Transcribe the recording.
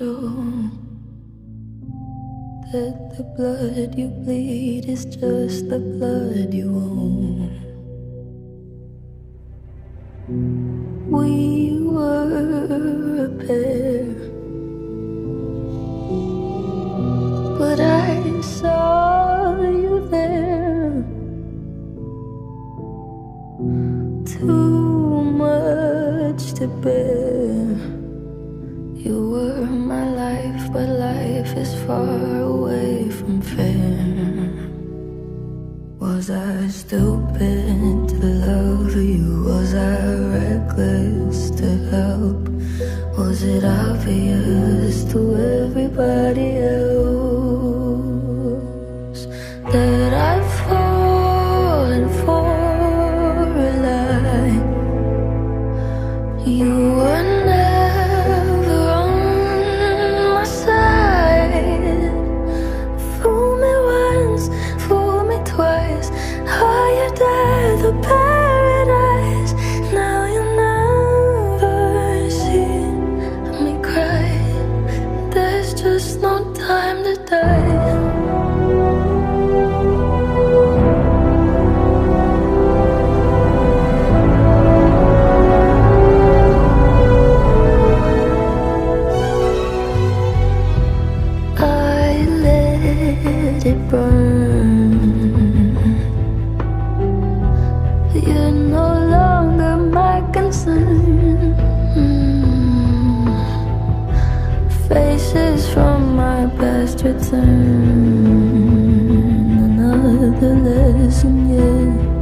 show that the blood you bleed is just the blood you own. We were a pair, but I saw you there. Too much to bear. You were my life, but life is far away from fair. Was I stupid to love you? Was I reckless to help? Was it obvious to everybody else that I've fallen for a lie? You were never on my side. Fool me once, fool me twice. Higher death or paradise. Now you never see me cry. There's just no time to die. It burn. You're no longer my concern. Faces from my past return. Another lesson, yeah.